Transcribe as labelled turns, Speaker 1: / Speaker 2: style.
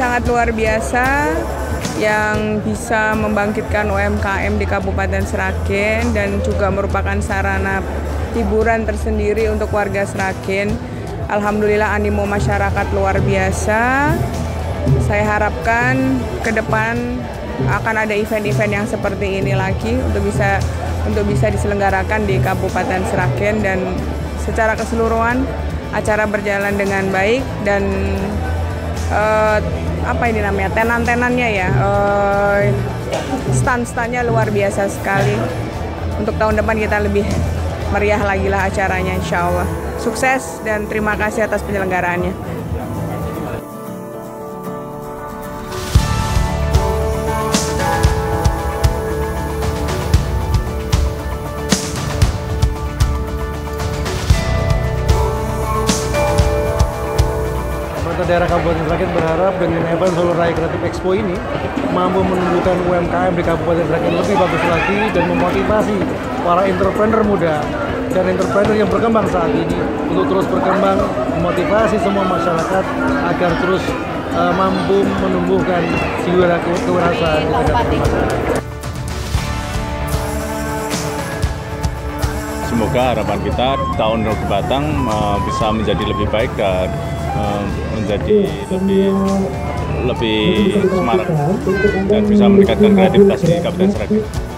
Speaker 1: sangat luar biasa yang bisa membangkitkan UMKM di Kabupaten Sragen dan juga merupakan sarana hiburan tersendiri untuk warga Sragen. Alhamdulillah animo masyarakat luar biasa. Saya harapkan ke depan akan ada event-event yang seperti ini lagi untuk bisa diselenggarakan di Kabupaten Sragen, dan secara keseluruhan acara berjalan dengan baik dan tenan-tenannya ya, stand-standnya luar biasa sekali. Untuk tahun depan kita lebih meriah lagi lah acaranya, insya Allah. Sukses dan terima kasih atas penyelenggaraannya.
Speaker 2: Daerah Kabupaten Sragen berharap dengan event Solo Raya Creative Expo ini mampu menumbuhkan UMKM di Kabupaten Sragen lebih bagus lagi dan memotivasi para entrepreneur muda dan entrepreneur yang berkembang saat ini untuk terus berkembang, memotivasi semua masyarakat agar terus mampu menumbuhkan jiwa kewirausahaan di tengah masyarakat.
Speaker 3: Semoga harapan kita tahun batang bisa menjadi lebih baik dan menjadi lebih semarak dan bisa meningkatkan kreativitas di Kabupaten Sragen.